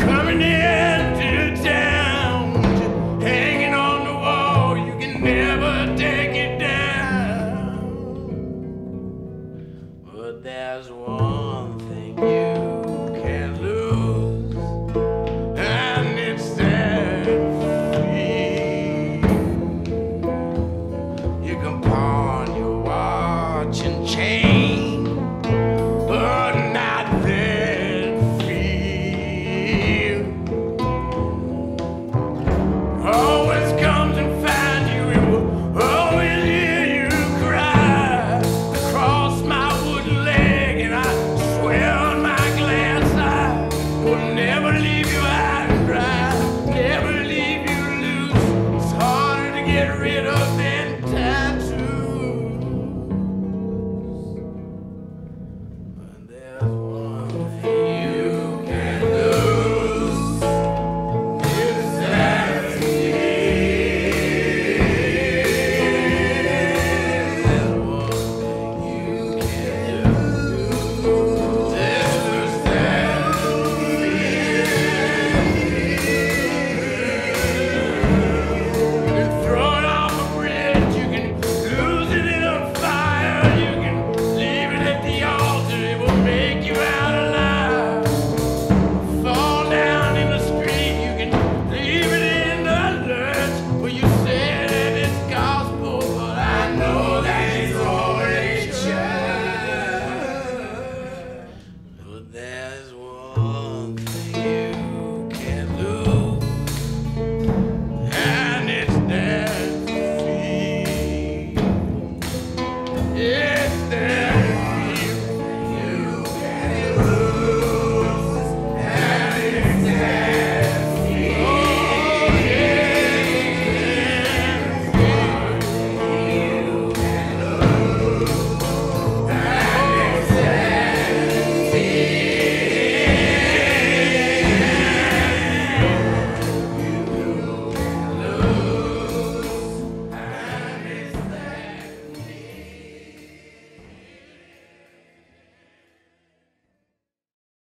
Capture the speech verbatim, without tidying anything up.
coming into town, hanging on the wall, you can never take it down. But there's one thing you can't lose, and it's that feel. You can pawn your watch and chain, but not that feel. Always comes and finds you, it will always hear you cry across my wooden leg, and I swear on my glass I will never leave you out and dry.